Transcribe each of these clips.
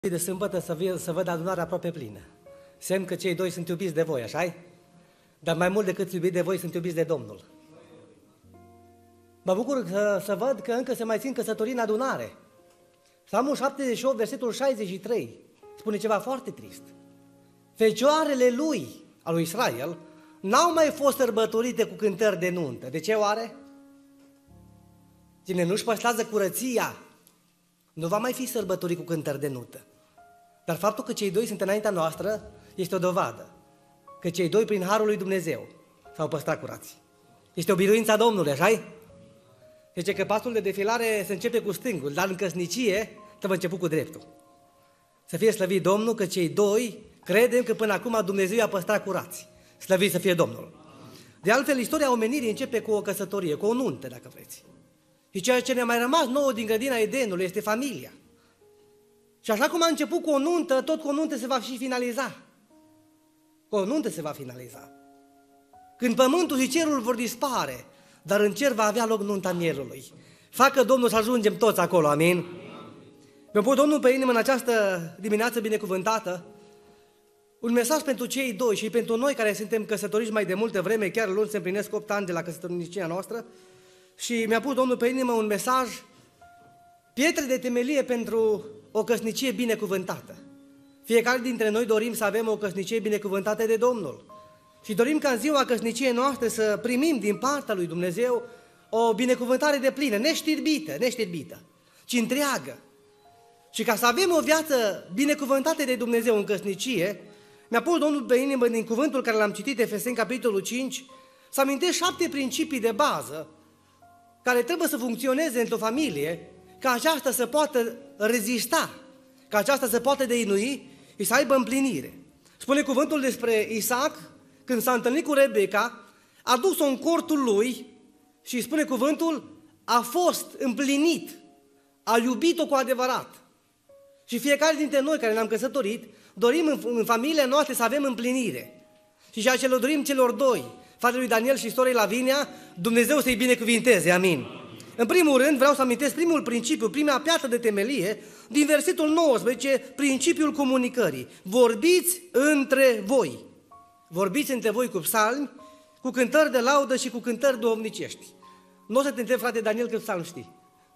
de sâmbătă să văd adunarea aproape plină. Semn că cei doi sunt iubiți de voi, așa-i? Dar mai mult decât iubiți de voi, sunt iubiți de Domnul. Mă bucur să văd că încă se mai țin căsătorii în adunare. Psalmul 78, versetul 63, spune ceva foarte trist. Fecioarele lui, al lui Israel, n-au mai fost sărbătorite cu cântări de nuntă. De ce oare? Cine nu-și păstrează curăția, nu va mai fi sărbătorit cu cântări de nuntă. Dar faptul că cei doi sunt înaintea noastră este o dovadă că cei doi, prin harul lui Dumnezeu, s-au păstrat curați. Este o biruință a Domnului, așa-i? Zice că pasul de defilare se începe cu stângul, dar în căsnicie trebuie început cu dreptul. Să fie slăvit Domnul că cei doi credem că până acum Dumnezeu i-a păstrat curați. Slăvit să fie Domnul. De altfel, istoria omenirii începe cu o căsătorie, cu o nuntă, dacă vreți. Și ceea ce ne-a mai rămas nouă din grădina Edenului este familia. Și așa cum a început cu o nuntă, tot cu o nuntă se va și finaliza. Cu o nuntă se va finaliza. Când pământul și cerul vor dispare, dar în cer va avea loc nunta mielului. Facă Domnul să ajungem toți acolo, amin? Mi-a pus Domnul pe inimă în această dimineață binecuvântată un mesaj pentru cei doi și pentru noi care suntem căsătoriți mai de multă vreme, chiar luni se împlinesc 8 ani de la căsătorinicia noastră, și mi-a pus Domnul pe inimă un mesaj, pietre de temelie pentru o căsnicie binecuvântată. Fiecare dintre noi dorim să avem o căsnicie binecuvântată de Domnul. Și dorim ca în ziua căsniciei noastre să primim din partea lui Dumnezeu o binecuvântare de plină, neștirbită, ci întreagă. Și ca să avem o viață binecuvântată de Dumnezeu în căsnicie, mi-a pus Domnul pe inimă din cuvântul care l-am citit, Efeseni, capitolul 5, să amintesc 7 principii de bază care trebuie să funcționeze într-o familie, ca aceasta să poată rezista, ca aceasta să poată deinui și să aibă împlinire. Spune cuvântul despre Isaac, când s-a întâlnit cu Rebecca, a dus-o în cortul lui și spune cuvântul, a fost împlinit, a iubit-o cu adevărat. Și fiecare dintre noi care ne-am căsătorit, dorim în familia noastră să avem împlinire. Și ceea ce le dorim celor doi, fratele lui Daniel și sorei Lavinia, Dumnezeu să-i binecuvinteze, amin. În primul rând vreau să amintesc primul principiu, prima piatră de temelie, din versetul 19, principiul comunicării. Vorbiți între voi. Vorbiți între voi cu psalmi, cu cântări de laudă și cu cântări duhovnicești. Nu o să te întreb, frate Daniel, cât psalmi știi.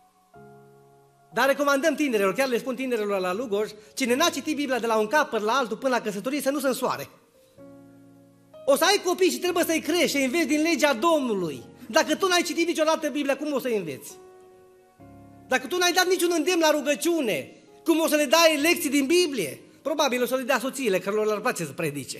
Dar recomandăm tinerilor, chiar le spun tinerilor la Lugoj, cine n-a citit Biblia de la un capăt la altul până la căsătorie să nu se însoare. O să ai copii și trebuie să-i crești, să înveți din legea Domnului. Dacă tu n-ai citit niciodată Biblia, cum o să-i înveți? Dacă tu n-ai dat niciun îndemn la rugăciune, cum o să le dai lecții din Biblie? Probabil o să le dea soțiile, că lor le-ar place să predice.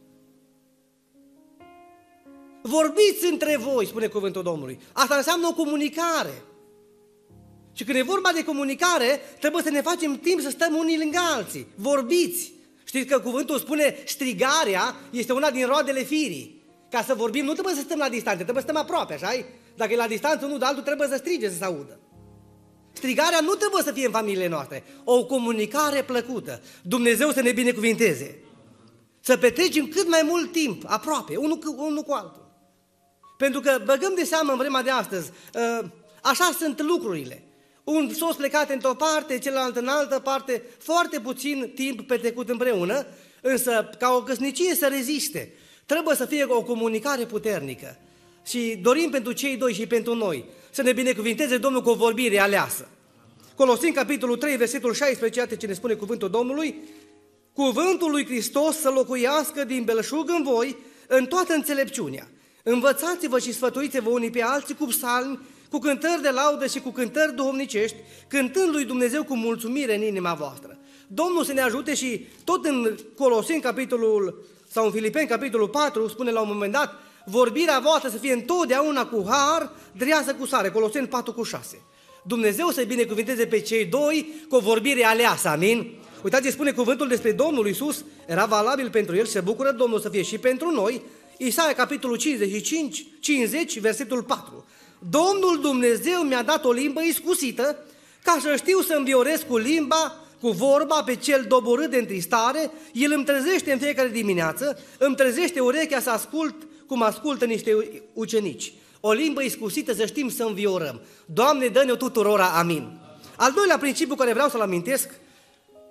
Vorbiți între voi, spune cuvântul Domnului. Asta înseamnă o comunicare. Și când e vorba de comunicare, trebuie să ne facem timp să stăm unii lângă alții. Vorbiți. Știți că cuvântul spune strigarea este una din roadele firii. Ca să vorbim nu trebuie să stăm la distanță, trebuie să stăm aproape, așa-i? Dacă e la distanță unul de altul, trebuie să strige să se audă. Strigarea nu trebuie să fie în familiile noastre. O comunicare plăcută. Dumnezeu să ne binecuvinteze. Să petrecem cât mai mult timp aproape, unul cu altul. Pentru că băgăm de seamă în vremea de astăzi, așa sunt lucrurile. Un soț plecat într-o parte, celălalt în altă parte, foarte puțin timp petrecut împreună, însă ca o căsnicie să reziste, trebuie să fie o comunicare puternică. Și dorim pentru cei doi și pentru noi să ne binecuvinteze Domnul cu o vorbire aleasă. Coloseni, capitolul 3, versetul 16, iată ce ne spune cuvântul Domnului, cuvântul lui Hristos să locuiască din belșug în voi, în toată înțelepciunea. Învățați-vă și sfătuiți-vă unii pe alții cu psalmi, cu cântări de laudă și cu cântări duhovnicești, cântând lui Dumnezeu cu mulțumire în inima voastră. Domnul să ne ajute și tot în Coloseni, capitolul, sau în Filipeni, capitolul 4, spune la un moment dat, vorbirea voastră să fie întotdeauna cu har, dreasă cu sare, Coloseni 4 cu 6. Dumnezeu să-i binecuvinteze pe cei doi cu o vorbire aleasă, amin? Uitați ce spune cuvântul despre Domnul Iisus, era valabil pentru el și se bucură Domnul să fie și pentru noi, Isaia, capitolul 50, versetul 4. Domnul Dumnezeu mi-a dat o limbă iscusită ca să știu să învioresc cu limba, cu vorba pe cel doborât de întristare. El îmi trezește în fiecare dimineață, îmi trezește urechea să ascult cum ascultă niște ucenici. O limbă iscusită să știm să înviorăm. Doamne, dă-ne-o tuturora, amin. Al doilea principiu care vreau să-l amintesc,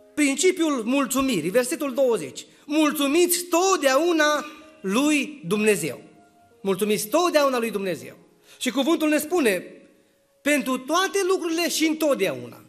principiul mulțumirii, versetul 20. Mulțumiți totdeauna lui Dumnezeu. Mulțumiți totdeauna lui Dumnezeu. Și cuvântul ne spune, pentru toate lucrurile și întotdeauna.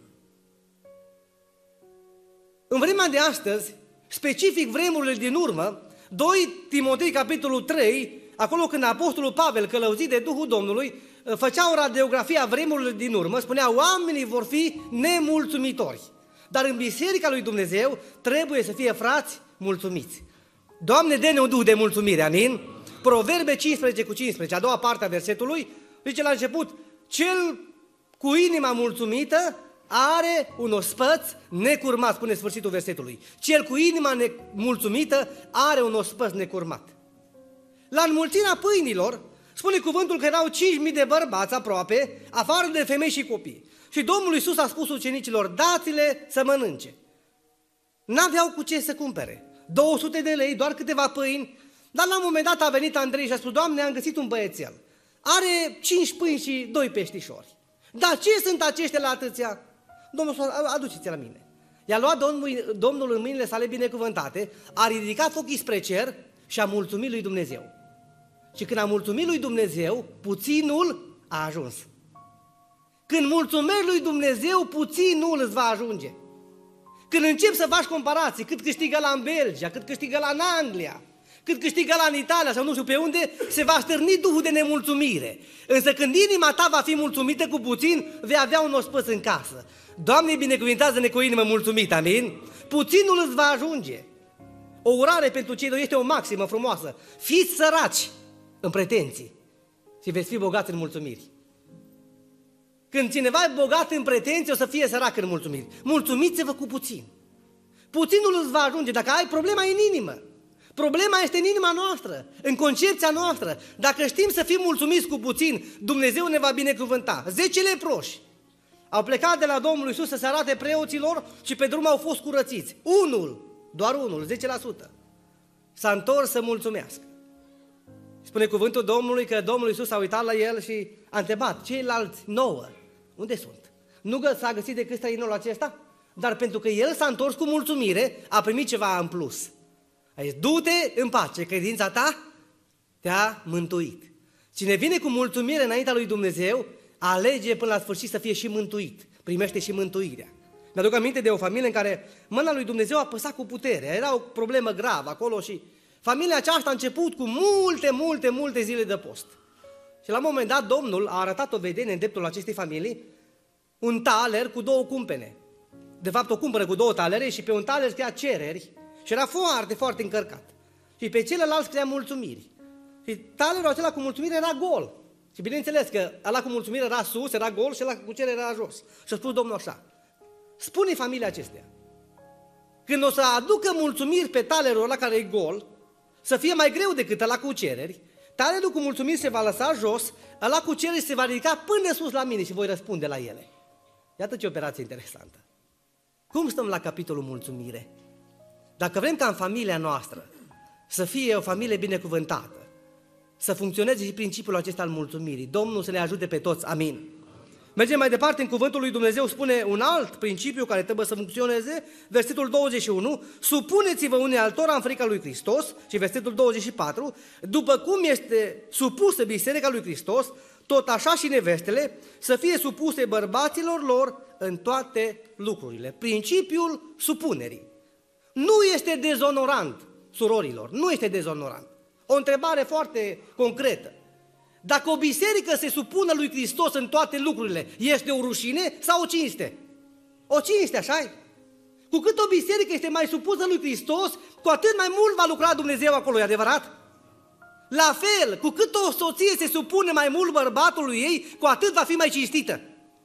În vremea de astăzi, specific vremurile din urmă, 2 Timotei, capitolul 3, acolo când apostolul Pavel, călăuzit de Duhul Domnului, făcea o radiografie a vremurilor din urmă, spunea, oamenii vor fi nemulțumitori. Dar în biserica lui Dumnezeu trebuie să fie frați mulțumiți. Doamne, dă-ne un duh de mulțumire, amin? Proverbe 15:15, a doua parte a versetului, zice la început, cel cu inima mulțumită are un ospăț necurmat, spune sfârșitul versetului. Cel cu inima mulțumită are un ospăț necurmat. La înmulțirea pâinilor, spune cuvântul că erau 5.000 de bărbați aproape, afară de femei și copii. Și Domnul Iisus a spus ucenicilor, dați-le să mănânce. N-aveau cu ce să cumpere. 200 de lei, doar câteva pâini, dar la un moment dat a venit Andrei și a spus, Doamne, am găsit un băiețel. Are 5 pâini și 2 peștișori. Dar ce sunt aceștia la atâția? Domnul spune, aduceți la mine. I-a luat Domnul în mâinile sale binecuvântate, a ridicat ochii spre cer și a mulțumit lui Dumnezeu. Și când a mulțumit lui Dumnezeu, puținul a ajuns. Când mulțumești lui Dumnezeu, puținul îți va ajunge. Când începi să faci comparații, cât câștigă la în Belgia, cât câștigă la în Anglia, cât câștigă la în Italia sau nu știu pe unde, se va stârni duhul de nemulțumire. Însă când inima ta va fi mulțumită cu puțin, vei avea un ospăț în casă. Doamne, binecuvintează-ne cu o inimă mulțumită, amin? Puținul îți va ajunge. O urare pentru cei doi este o maximă frumoasă. Fiți săraci în pretenții și veți fi bogați în mulțumiri. Când cineva e bogat în pretenții, o să fie sărac în mulțumiri. Mulțumiți-vă cu puțin. Puținul îți va ajunge. Dacă ai problema e în inimă. Problema este în inima noastră, în concepția noastră. Dacă știm să fim mulțumiți cu puțin, Dumnezeu ne va binecuvânta. 10 leproși au plecat de la Domnul Iisus să se arate preoților și pe drum au fost curățiți. Doar unul, 10%. S-a întors să mulțumească. Spune cuvântul Domnului că Domnul Iisus a uitat la el și a întrebat, ceilalți 9, unde sunt? Nu s-a găsit decât străinul acesta? Dar pentru că el s-a întors cu mulțumire, a primit ceva în plus. A zis, du-te în pace, credința ta te-a mântuit. Cine vine cu mulțumire înaintea lui Dumnezeu, alege până la sfârșit să fie și mântuit, primește și mântuirea. Mi-aduc aminte de o familie în care mâna lui Dumnezeu a apăsat cu putere, era o problemă gravă acolo și familia aceasta a început cu multe zile de post. Și la un moment dat Domnul a arătat o vedenie în dreptul acestei familii, un taler cu 2 cumpene. De fapt o cumpără cu 2 talere și pe un taler scria cereri și era foarte încărcat. Și pe celălalt scria mulțumiri. Și talerul acela cu mulțumire era gol. Și bineînțeles că ăla cu mulțumire era sus, era gol și ăla cu cereri era jos. Și a spus Domnul așa, spune familia acestea, când o să aducă mulțumiri pe talerul ăla care e gol, să fie mai greu decât ăla cu cereri, talerul cu mulțumiri se va lăsa jos, ăla cu cereri se va ridica până sus la mine și voi răspunde la ele. Iată ce operație interesantă. Cum stăm la capitolul mulțumire? Dacă vrem ca în familia noastră să fie o familie binecuvântată, să funcționeze și principiul acesta al mulțumirii, Domnul să ne ajute pe toți, amin. Mergem mai departe, în cuvântul lui Dumnezeu spune un alt principiu care trebuie să funcționeze, versetul 21, supuneți-vă unii altora în frica lui Hristos, și versetul 24, după cum este supusă biserica lui Hristos, tot așa și nevestele să fie supuse bărbaților lor în toate lucrurile. Principiul supunerii. Nu este dezonorant, surorilor, nu este dezonorant. O întrebare foarte concretă. Dacă o biserică se supune lui Hristos în toate lucrurile, este o rușine sau o cinste? O cinste, așa-i? Cu cât o biserică este mai supusă lui Hristos, cu atât mai mult va lucra Dumnezeu acolo, e adevărat? La fel, cu cât o soție se supune mai mult bărbatului ei, cu atât va fi mai cinstită.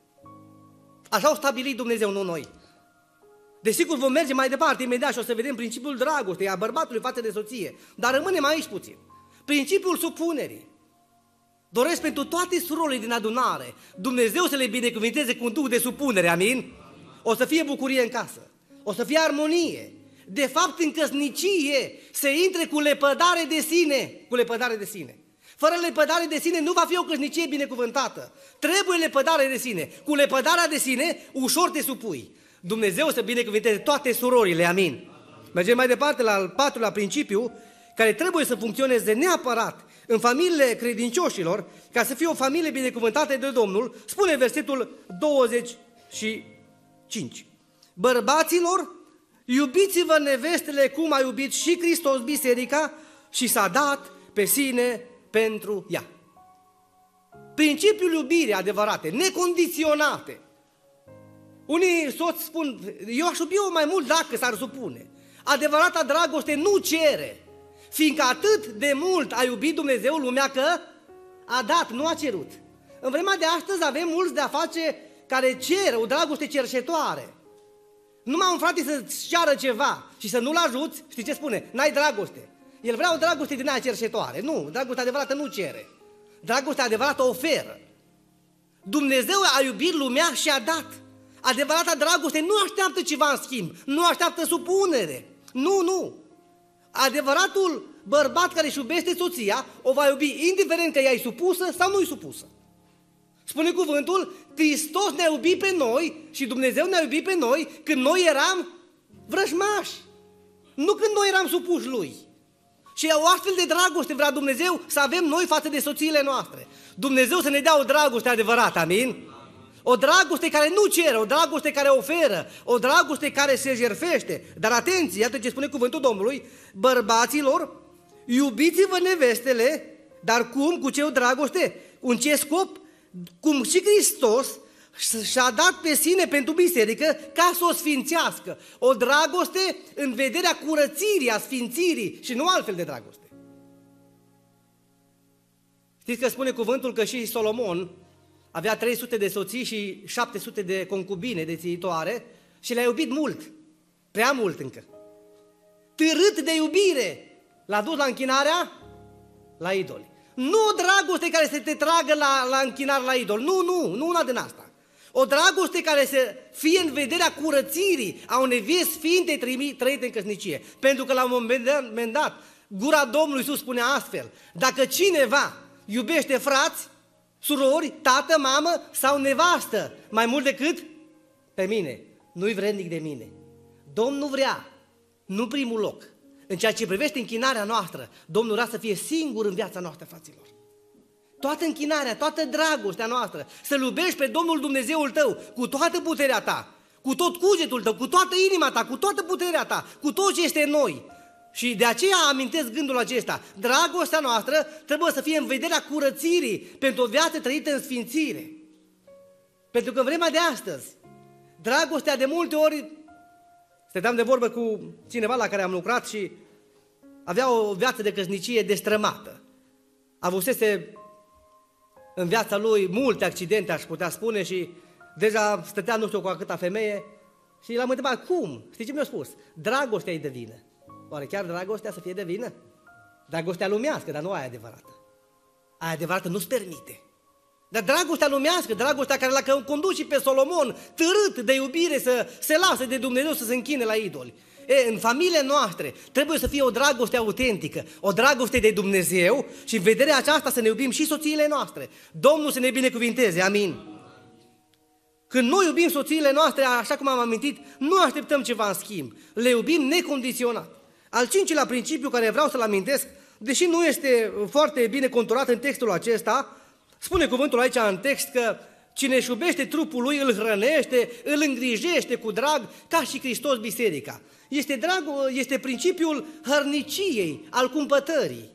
Așa au stabilit Dumnezeu, nu noi. Desigur vom merge mai departe imediat și o să vedem principiul dragostei a bărbatului față de soție, dar rămânem aici puțin. Principiul supunerii. Doresc pentru toate surorile din adunare Dumnezeu să le binecuvinteze cu un duh de supunere, amin? O să fie bucurie în casă, o să fie armonie. De fapt, în căsnicie se intre cu lepădare de sine, Fără lepădare de sine nu va fi o căsnicie binecuvântată. Trebuie lepădare de sine. Cu lepădarea de sine ușor te supui. Dumnezeu să binecuvânteze toate surorile, amin. Mergem mai departe la al patrulea principiu, care trebuie să funcționeze neapărat în familiile credincioșilor, ca să fie o familie binecuvântată de Domnul. Spune versetul 25. Bărbaților, iubiți-vă nevestele cum a iubit și Hristos biserica și s-a dat pe sine pentru ea. Principiul iubirii adevărate, necondiționate. Unii soți spun, eu aș iubi-o mai mult dacă s-ar supune. Adevărata dragoste nu cere, fiindcă atât de mult a iubit Dumnezeu lumea că a dat, nu a cerut. În vremea de astăzi avem mulți de a face care cer o dragoste cerșetoare. Numai un frate să-ți ceară ceva și să nu-l ajuți, știi ce spune? N-ai dragoste. El vrea o dragoste din aia cerșetoare. Nu, dragostea adevărată nu cere. Dragostea adevărată oferă. Dumnezeu a iubit lumea și a dat. Adevărata dragoste nu așteaptă ceva în schimb, nu așteaptă supunere. Nu. Adevăratul bărbat care își iubește soția o va iubi indiferent că ea e supusă sau nu e supusă. Spune cuvântul, Hristos ne-a iubit pe noi și Dumnezeu ne-a iubit pe noi când noi eram vrăjmași, nu când noi eram supuși Lui. Și o astfel de dragoste vrea Dumnezeu să avem noi față de soțiile noastre. Dumnezeu să ne dea o dragoste adevărată, amin? O dragoste care nu cere, o dragoste care oferă, o dragoste care se jertfește. Dar atenție, iată ce spune cuvântul Domnului, bărbaților, iubiți-vă nevestele, dar cum? Cu ce o dragoste? Cu ce scop? Cum și Hristos și-a dat pe sine pentru biserică ca să o sfințească. O dragoste în vederea curățirii, a sfințirii și nu altfel de dragoste. Știți că spune cuvântul că și Solomon avea 300 de soții și 700 de concubine deținitoare și le-a iubit mult, prea mult încă. Târât de iubire l-a dus la închinarea la idoli. Nu o dragoste care să te tragă la închinare la idol, nu una din asta. O dragoste care să fie în vederea curățirii a unei vieți sfinte trăite în căsnicie. Pentru că la un moment dat, gura Domnului Iisus spune astfel, dacă cineva iubește frați, surori, tată, mamă sau nevastă mai mult decât pe mine, nu-i vrednic de mine. Domnul vrea, nu primul loc. În ceea ce privește închinarea noastră, Domnul vrea să fie singur în viața noastră, fraților. Toată închinarea, toată dragostea noastră, să-L iubești pe Domnul Dumnezeul tău cu toată puterea ta, cu tot cugetul tău, cu toată inima ta, cu toată puterea ta, cu tot ce este în noi. Și de aceea amintesc gândul acesta. Dragostea noastră trebuie să fie în vederea curățirii pentru o viață trăită în sfințire. Pentru că în vremea de astăzi, dragostea de multe ori, stăteam de vorbă cu cineva la care am lucrat și avea o viață de căsnicie destrămată. Avusese în viața lui multe accidente, aș putea spune, și deja stătea nu știu cu a câta femeie și l-am întrebat, cum? Știi ce mi-a spus? Dragostea e de vină. Oare chiar dragostea să fie de vină? Dragostea lumească, dar nu aia adevărată. Aia adevărată nu-ți permite. Dar dragostea lumească, dragostea care l-a condus și pe Solomon, târât de iubire să se lasă de Dumnezeu să se închine la idoli. În familiile noastre trebuie să fie o dragoste autentică, o dragoste de Dumnezeu și în vederea aceasta să ne iubim și soțiile noastre. Domnul să ne binecuvinteze, amin. Când noi iubim soțiile noastre, așa cum am amintit, nu așteptăm ceva în schimb, le iubim necondiționat. Al cincilea principiu care vreau să-l amintesc, deși nu este foarte bine conturat în textul acesta, spune cuvântul aici în text că cine își iubește trupul lui îl hrănește, îl îngrijește cu drag, ca și Hristos biserica. Este principiul hărniciei, al cumpătării.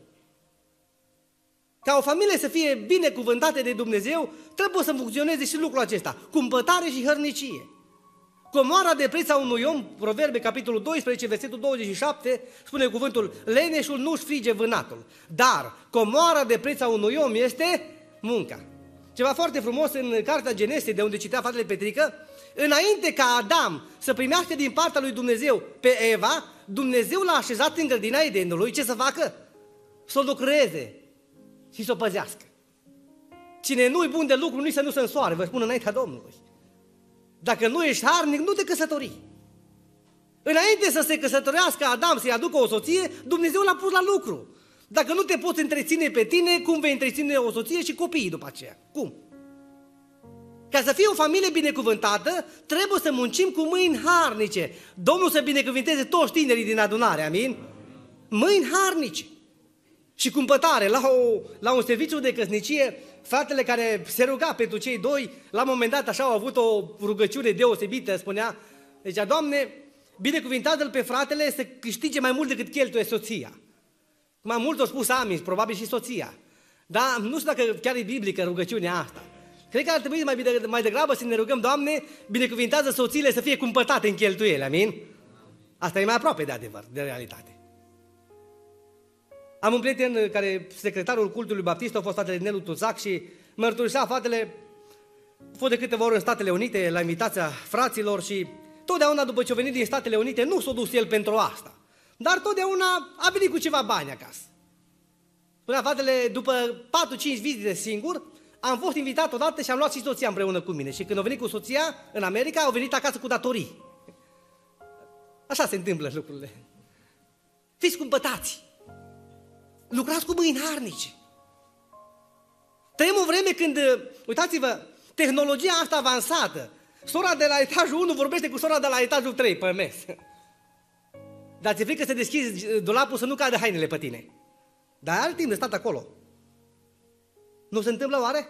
Ca o familie să fie binecuvântată de Dumnezeu, trebuie să funcționeze și lucrul acesta, cumpătare și hărnicie. Comoara de preț a unui om, Proverbe, capitolul 12, versetul 27, spune cuvântul, leneșul nu-și frige vânatul, dar comoara de preț a unui om este munca. Ceva foarte frumos în cartea Genese, de unde citea fratele Petrică, înainte ca Adam să primească din partea lui Dumnezeu pe Eva, Dumnezeu l-a așezat în grădina Edenului, ce să facă? Să o lucreze și să o păzească. Cine nu-i bun de lucru, nici să nu se însoare, vă spun înaintea Domnului. Dacă nu ești harnic, nu te căsători. Înainte să se căsătorească Adam, să-i aducă o soție, Dumnezeu l-a pus la lucru. Dacă nu te poți întreține pe tine, cum vei întreține o soție și copiii după aceea? Cum? Ca să fie o familie binecuvântată, trebuie să muncim cu mâini harnice. Domnul să binecuvânteze toți tinerii din adunare, amin? Mâini harnice. Și cumpătare, la un serviciu de căsnicie, fratele care se ruga pentru cei doi, la un moment dat așa au avut o rugăciune deosebită, spunea, zicea, Doamne, binecuvintează-l pe fratele să câștige mai mult decât cheltuie soția. Mai mult au spus amin, probabil și soția. Dar nu știu dacă chiar e biblică rugăciunea asta. Cred că ar trebui mai degrabă să ne rugăm, Doamne, binecuvintează soțiile să fie cumpătate în cheltuieli, amin? Asta e mai aproape de adevăr, de realitate. Am un prieten care, secretarul cultului baptist, a fost fratele Nelu Tuzac și mărturisea fratele, a fost de câteva ori în Statele Unite la invitația fraților și totdeauna după ce a venit din Statele Unite nu s-a dus el pentru asta, dar totdeauna a venit cu ceva bani acasă. Spunea fratele, după 4-5 vizite singur, am fost invitat odată și am luat și soția împreună cu mine și când a venit cu soția în America, au venit acasă cu datorii. Așa se întâmplă lucrurile. Fiți cumpătați! Lucrați cu mâini harnice. Trăim o vreme când, uitați-vă, tehnologia asta avansată, sora de la etajul 1 vorbește cu sora de la etajul 3 pe mes. Dar ți-e frică să deschizi dulapul să nu cadă hainele pe tine. Dar ai timp de stat acolo. Nu se întâmplă oare?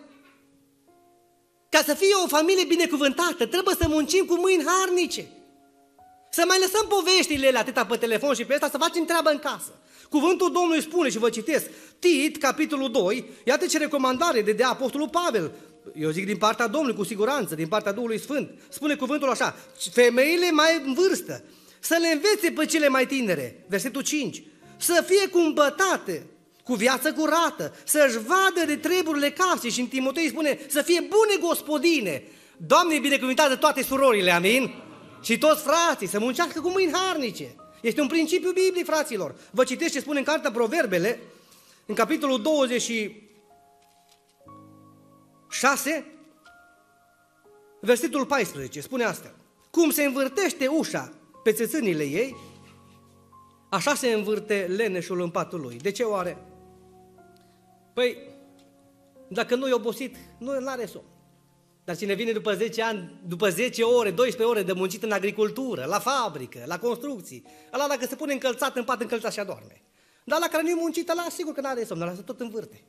Ca să fie o familie binecuvântată, trebuie să muncim cu mâini harnice. Să mai lăsăm poveștile atâta pe telefon și pe asta, să facem treabă în casă. Cuvântul Domnului spune, și vă citesc, Tit, capitolul 2, iată ce recomandare de Apostolul Pavel, eu zic din partea Domnului, cu siguranță, din partea Duhului Sfânt, spune cuvântul așa, femeile mai în vârstă, să le învețe pe cele mai tinere, versetul 5, să fie cumpătate, cu viață curată, să-și vadă de treburile casei și în Timotei spune, să fie bune gospodine. Doamne, binecuvântează toate surorile, amin? Și toți frații, să muncească cu mâini harnice. Este un principiu biblic, fraților. Vă citesc ce spune în cartea Proverbele, în capitolul 26, versetul 14, spune asta. Cum se învârtește ușa pe țâțânile ei, așa se învârte leneșul în patul lui. De ce oare? Păi, dacă nu e obosit, nu are somn. Dar cine vine după 10 ani, după 10 ore, 12 ore de muncit în agricultură, la fabrică, la construcții, ăla dacă se pune încălțat în pat, încălțat și adorme. Dar la care nu e muncit, ăla sigur că nu are somn, ăla se tot învârte.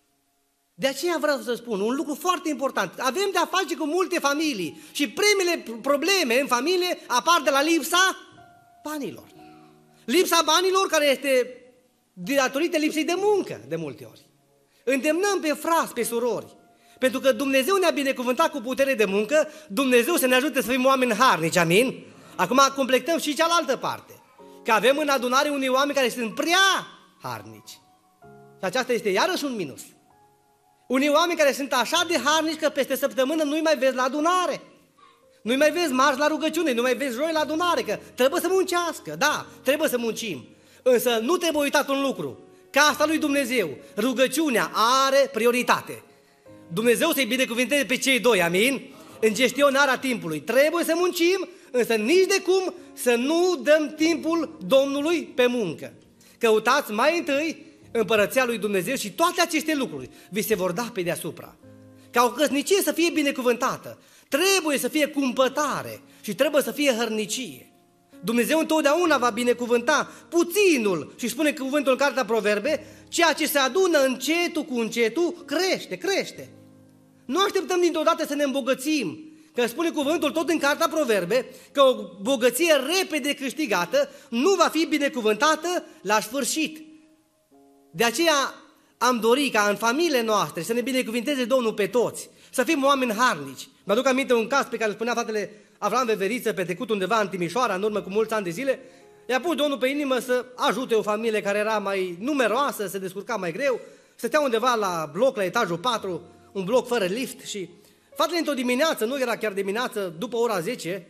De aceea vreau să spun un lucru foarte important. Avem de-a face cu multe familii și primele probleme în familie apar de la lipsa banilor. Lipsa banilor care este datorită lipsei de muncă, de multe ori. Îndemnăm pe frați, pe surori, pentru că Dumnezeu ne-a binecuvântat cu putere de muncă, Dumnezeu să ne ajute să fim oameni harnici, amin? Acum completăm și cealaltă parte, că avem în adunare unii oameni care sunt prea harnici. Și aceasta este iarăși un minus. Unii oameni care sunt așa de harnici că peste săptămână nu-i mai vezi la adunare. Nu-i mai vezi marți la rugăciune, nu mai vezi joi la adunare, că trebuie să muncească, da, trebuie să muncim. Însă nu trebuie uitat un lucru, casa lui Dumnezeu, rugăciunea are prioritate. Dumnezeu să-i binecuvânteze pe cei doi, amin? În gestionarea timpului. Trebuie să muncim, însă nici de cum să nu dăm timpul Domnului pe muncă. Căutați mai întâi împărăția lui Dumnezeu și toate aceste lucruri vi se vor da pe deasupra. Ca o căsnicie să fie binecuvântată, trebuie să fie cumpătare și trebuie să fie hărnicie. Dumnezeu întotdeauna va binecuvânta puținul și spune cuvântul în cartea Proverbe, ceea ce se adună încetul cu încetul crește. Nu așteptăm dintr-o dată să ne îmbogățim, că spune cuvântul tot în cartea Proverbe că o bogăție repede câștigată nu va fi binecuvântată la sfârșit. De aceea am dorit ca în familiile noastre să ne binecuvinteze Domnul pe toți, să fim oameni harnici. Mă aduc aminte un caz pe care îl spunea fratele Avram Veveriță, petrecut undeva în Timișoara, în urmă cu mulți ani de zile. I-a pus Domnul pe inimă să ajute o familie care era mai numeroasă, se descurca mai greu, stătea undeva la bloc, la etajul 4, un bloc fără lift și fratele într-o dimineață, nu era chiar dimineață, după ora 10,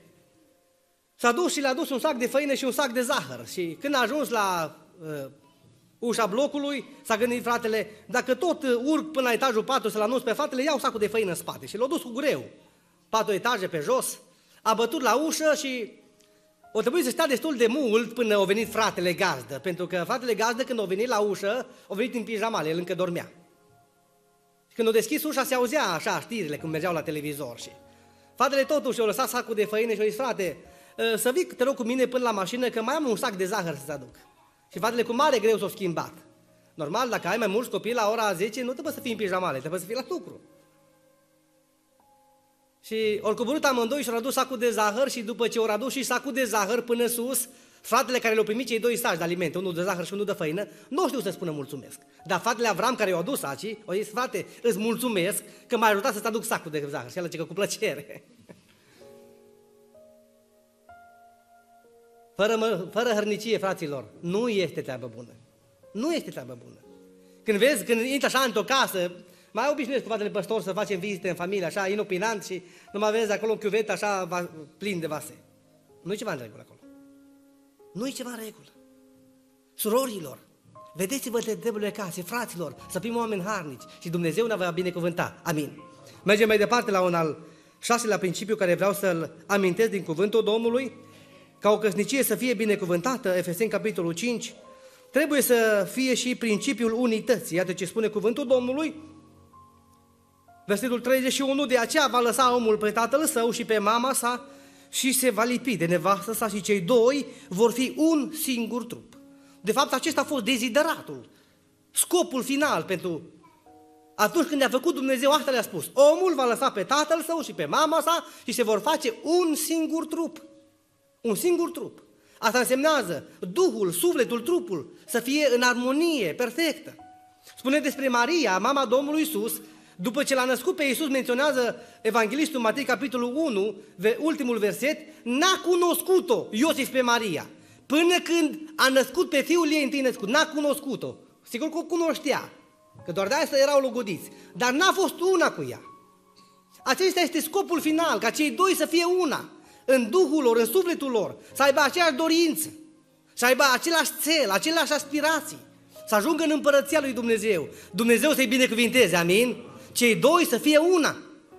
s-a dus și le-a dus un sac de făină și un sac de zahăr. Și când a ajuns la ușa blocului, s-a gândit fratele, dacă tot urc până la etajul 4 să-l anunț pe fratele, iau sacul de făină în spate și l-a dus cu greu. 4 etaje pe jos, a bătut la ușă și o trebuie să stea destul de mult până a venit fratele gazdă, pentru că fratele gazdă când a venit la ușă, a venit în pijamale, el încă dormea. când o deschis ușa, se auzea așa știrile când mergeau la televizor și fratele totuși o lăsat sacul de făină și o zis, frate, să vii, te rog, cu mine până la mașină, că mai am un sac de zahăr să-ți aduc. Și fratele cu mare greu s-o schimbat. Normal, dacă ai mai mulți copii la ora 10, nu trebuie să fii în pijamale, trebuie să fii la lucru. Și ori coborât amândoi și au adus sacul de zahăr și după ce au adus și sacul de zahăr până sus, fratele care le-au primit cei doi saci de alimente, unul de zahăr și unul de făină, nu știu să spună mulțumesc. Dar fratele Avram care i-a adus sacii, a zis, frate, îți mulțumesc că m-ai ajutat să-ți aduc sacul de zahăr. Și el zice că cu plăcere. Fără hărnicie, fraților, nu este treabă bună. Nu este treabă bună. Când vezi, când intri așa într-o casă, mai obișnuiesc cu fratele păstor să facem vizite în familie, așa, inopinant și nu mai vezi acolo un chiuvet așa plin de vase. Nu-i ceva în regulă acolo. Nu-i ceva în regulă. Surorilor, vedeți-vă de treburile case, fraților, să fim oameni harnici și Dumnezeu ne va binecuvânta. Amin. Mergem mai departe la un al 6-lea principiu care vreau să-l amintesc din cuvântul Domnului. Ca o căsnicie să fie binecuvântată, Efeseni capitolul 5, trebuie să fie și principiul unității. Iată ce spune cuvântul Domnului. Versetul 31, de aceea va lăsa omul pe tatăl său și pe mama sa și se va lipi de nevastă sa și cei doi vor fi un singur trup. De fapt, acesta a fost dezideratul, scopul final pentru atunci când a făcut Dumnezeu, asta le-a spus. Omul va lăsa pe tatăl său și pe mama sa și se vor face un singur trup. Un singur trup. Asta însemnează Duhul, sufletul, trupul să fie în armonie perfectă. Spune despre Maria, mama Domnului Iisus, după ce l-a născut pe Iisus, menționează Evanghelistul Matei, capitolul 1, ultimul verset, n-a cunoscut-o Iosif pe Maria, până când a născut pe fiul ei întâi născut, n-a cunoscut-o. Sigur că o cunoștea, că doar de asta erau logodiți, dar n-a fost una cu ea. Acesta este scopul final, ca cei doi să fie una, în Duhul lor, în sufletul lor, să aibă aceeași dorință, să aibă același cel, aceleași aspirații, să ajungă în împărăția lui Dumnezeu. Dumnezeu să-i binecuvinteze, amin? Cei doi să fie una.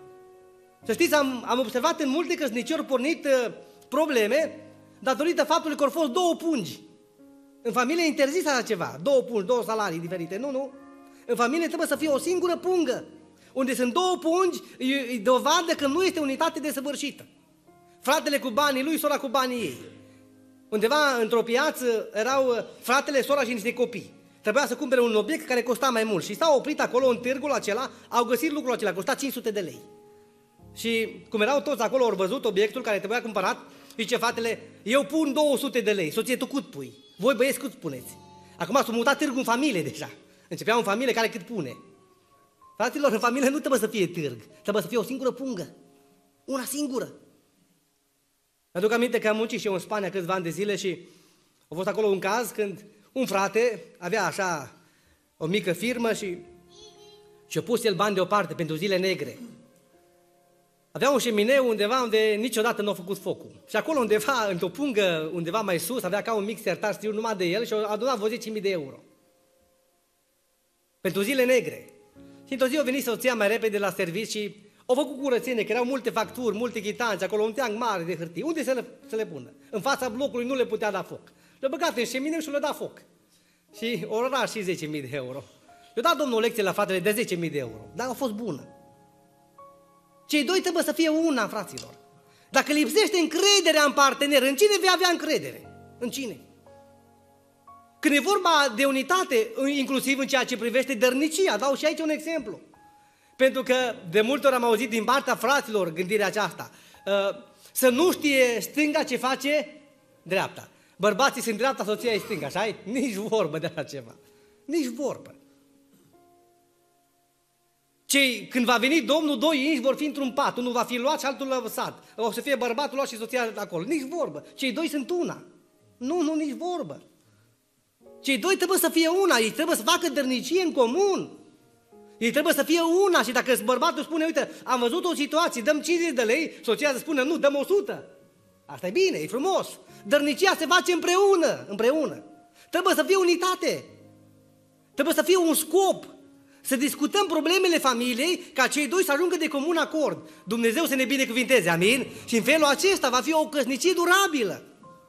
Să știți, am observat în multe căsnicii au pornit probleme datorită faptului că au fost două pungi. În familie interzis așa ceva, două pungi, două salarii diferite, nu. În familie trebuie să fie o singură pungă. Unde sunt două pungi, e dovadă că nu este unitate desăvârșită. Fratele cu banii lui, sora cu banii ei. Undeva într-o piață erau fratele, sora și niște copii. Trebuia să cumpere un obiect care costa mai mult și s-au oprit acolo în târgul acela, au găsit lucrul acela, costa 500 de lei. Și cum erau toți acolo, au văzut obiectul care trebuia cumpărat, zice fratele, eu pun 200 de lei, soție, tu cât pui? Voi băieți cât puneți? Acum s-a mutat târgul în familie deja. Începea în familie care cât pune. Fraților, în familie nu trebuie să fie târg, trebuie să fie o singură pungă. Una singură. Mi-aduc aminte că am muncit și eu în Spania câțiva ani de zile și a fost acolo un caz când un frate avea așa o mică firmă și și-a pus el bani deoparte pentru zile negre. Avea un șemineu undeva unde niciodată nu a făcut focul. Și acolo undeva, într-o pungă, undeva mai sus, avea ca un mic sertar, știu numai de el și a adunat vreo 10.000 de euro. Pentru zile negre. Și într-o zi a venit soția mai repede la serviciu și au făcut curățenie, că erau multe facturi, multe chitanțe, acolo un teanc mare de hârtie. Unde să le pună? În fața blocului nu le putea da foc. Le-a băgat în șemineu și le-a dat foc. Și o rărat și 10.000 de euro. I-a dat domnul o lecție la fratele de 10.000 de euro, dar a fost bună. Cei doi trebuie să fie una, fraților. Dacă lipsește încrederea în partener, în cine vei avea încredere? În cine? Când e vorba de unitate, inclusiv în ceea ce privește dărnicia, dau și aici un exemplu. Pentru că de multe ori am auzit din partea fraților gândirea aceasta. Să nu știe stânga ce face dreapta. Bărbații sunt dreapta, soția e stânga, așa? Nici vorbă de așa ceva. Nici vorbă. Când va veni Domnul, doi inși vor fi într-un pat, unul va fi luat și altul lăsat. O să fie bărbatul luat și soția acolo. Nici vorbă. Cei doi sunt una. Nu, nici vorbă. Cei doi trebuie să fie una, ei trebuie să facă dărnicie în comun. Ei trebuie să fie una și dacă bărbatul spune, uite, am văzut o situație, dăm 50 de lei, soția să spună, nu, dăm 100. Asta e bine, e frumos. Dărnicia se face împreună. Trebuie să fie unitate. Trebuie să fie un scop. Să discutăm problemele familiei ca cei doi să ajungă de comun acord. Dumnezeu să ne binecuvinteze, amin? Și în felul acesta va fi o căsnicie durabilă.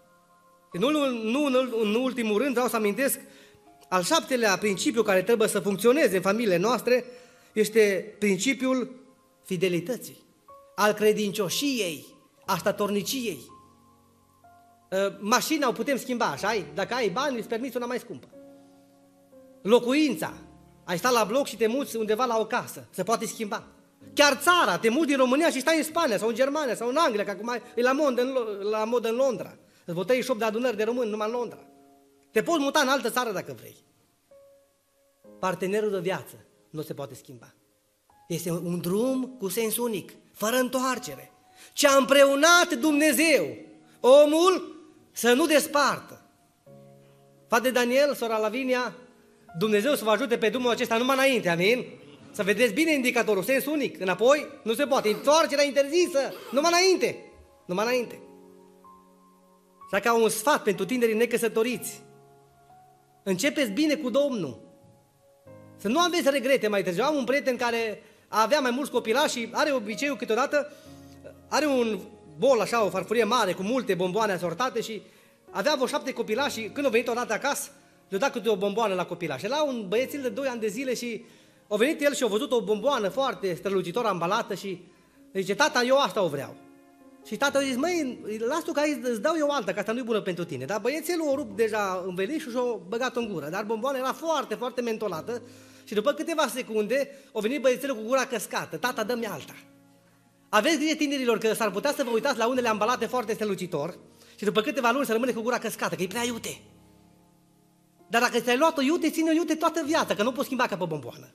În ultimul rând vreau să amintesc al 7-lea principiu care trebuie să funcționeze în familiile noastre este principiul fidelității, al credincioșiei, a statorniciei. Mașina o putem schimba, așa? Dacă ai bani, îți permiți una mai scumpă. Locuința, ai stat la bloc și te muți undeva la o casă, se poate schimba. Chiar țara, te muți din România și stai în Spania sau în Germania sau în Anglia, că acum e la modă în Londra. Îți vă 38 de adunări de români numai în Londra. Te poți muta în altă țară dacă vrei. Partenerul de viață nu se poate schimba. Este un drum cu sens unic, fără întoarcere. Ce a împreunat Dumnezeu, omul să nu despartă. Frate Daniel, sora Lavinia, Dumnezeu să vă ajute pe drumul acesta numai înainte, amin? Să vedeți bine indicatorul, sens unic, înapoi nu se poate, întoarcerea interzisă, numai înainte, numai înainte. Așa ca un sfat pentru tinerii necăsătoriți, începeți bine cu Domnul, să nu aveți regrete mai târziu. Am un prieten care avea mai mulți copilași și are obiceiul câteodată, are un bol așa, o farfurie mare cu multe bomboane asortate și avea vreo 7 copilași și când a venit odată acasă, le-a dat câte o bomboană la copilaș. Era un băiețel de 2 ani de zile și a venit el și a văzut o bomboană foarte strălucitor ambalată și zice, tata, eu asta o vreau. Și tata a zis, măi, las tu că îți dau eu alta, că asta nu e bună pentru tine. Dar băiețelul o rupt deja în veliș și o băgat în gură. Dar bomboana era foarte, foarte mentolată și după câteva secunde a venit băiețelul cu gura căscată. Tata, dă-mi alta. Aveți grijă, tinerilor, că s-ar putea să vă uitați la unele ambalate foarte strălucitor și după câteva luni să rămâne cu gura căscată, că e prea iute. Dar dacă ți-ai luat-o iute, ține-o iute toată viața, că nu poți schimba ca pe bomboană.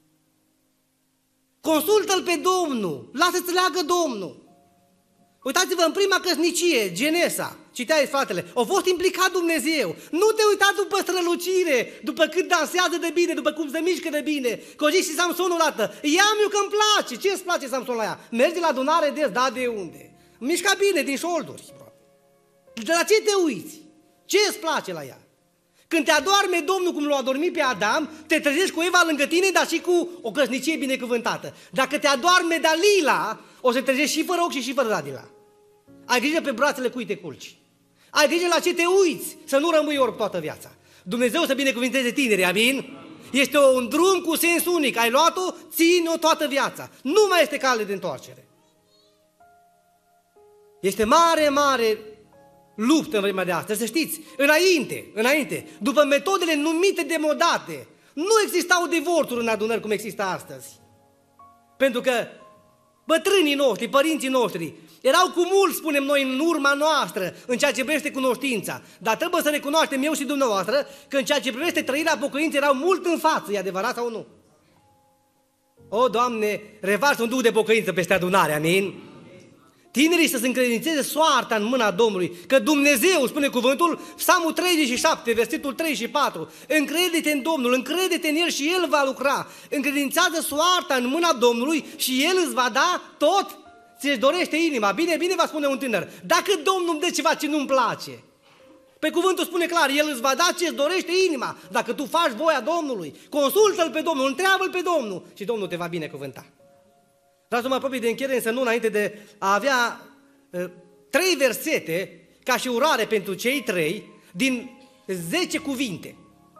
Consultă-L pe Domnul, lasă-ți leagă Domnul. Uitați-vă în prima căsnicie, Genesa, citeai fratele, a fost implicat Dumnezeu. Nu te uita după strălucire, după cât dansează de bine, după cum se mișcă de bine. Că o zici și Samson o dată, ia-mi eu că-mi place. Ce îți place, Samson, la ea? Mergi la adunare des, da, de unde? Mișca bine, din șolduri. De la ce te uiți? Ce îți place la ea? Când te adorme Domnul cum l-a adormit pe Adam, te trezești cu Eva lângă tine, dar și cu o căsnicie binecuvântată. Dacă te adorme Dalila, o să te trezești și fără ochi și fără Dalila. Ai grijă pe brațele cui te culci. Ai grijă la ce te uiți, să nu rămâi orb toată viața. Dumnezeu să binecuvinteze tinerii, amin? Este un drum cu sens unic. Ai luat-o, ține-o toată viața. Nu mai este cale de întoarcere. Este mare, mare luptă în vremea de astăzi, să știți, înainte, după metodele numite demodate, nu existau divorțuri în adunări cum există astăzi. Pentru că bătrânii noștri, părinții noștri, erau cu mult, spunem noi, în urma noastră, în ceea ce privește cunoștința. Dar trebuie să recunoaștem eu și dumneavoastră că în ceea ce privește trăirea pocăinței erau mult în față, e adevărat sau nu? O, Doamne, revarsă un duh de pocăință peste adunare, amin? Tinerii să se încredințeze soarta în mâna Domnului, că Dumnezeu, spune cuvântul, Psalmul 37, versetul 3 și 4, încrede-te în Domnul, încrede-te în El și El va lucra, încredințează soarta în mâna Domnului și El îți va da tot ce-ți dorește inima. Bine, bine va spune un tânăr, dacă Domnul îmi dă ceva ce nu-mi place, pe cuvântul spune clar, El îți va da ce-ți dorește inima, dacă tu faci voia Domnului, consultă-L pe Domnul, întreabă-L pe Domnul și Domnul te va binecuvânta. Vreau să mă apropii de încheiere, însă nu înainte de a avea 3 versete ca și urare pentru cei 3 din 10 cuvinte.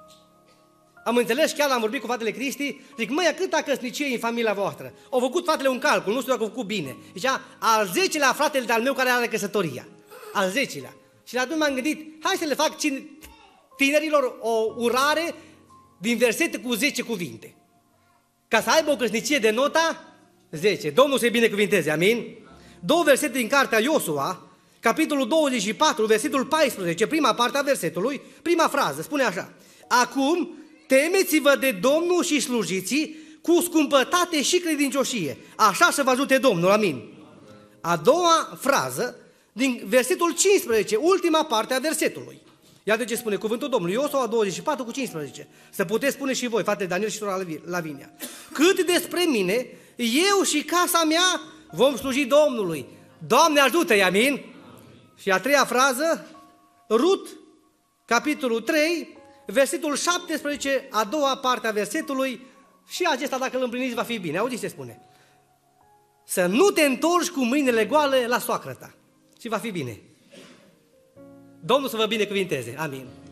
Am înțeles, chiar am vorbit cu fratele Cristi, zic, măi, câta căsnicie în familia voastră? Au făcut fratele un calcul, nu știu dacă au făcut bine. Zicea, al 10-lea fratele de-al meu care are căsătoria. Al 10-lea. Și la atunci m-am gândit, hai să le fac tinerilor o urare din versete cu 10 cuvinte. Ca să aibă o căsnicie de nota 10. Domnul să-i binecuvinteze, amin? 2 versete din cartea Iosua, capitolul 24, versetul 14, prima parte a versetului, prima frază, spune așa: acum temeți-vă de Domnul și slujiți cu scumpătate și credincioșie. Așa să vă ajute Domnul, amin. A doua frază, din versetul 15, ultima parte a versetului. Iată ce spune cuvântul Domnului, Iosua 24 cu 15. Să puteți spune și voi, fratele Daniel și sora Lavinia. Cât despre mine, eu și casa mea vom sluji Domnului. Doamne ajută-i, amin? Și a treia frază, Rut, capitolul 3, versetul 17, a doua parte a versetului, și acesta dacă îl împliniți va fi bine. Auziți ce spune? Să nu te întorci cu mâinile goale la soacră ta și va fi bine. Domnul să vă binecuvinteze. Amin.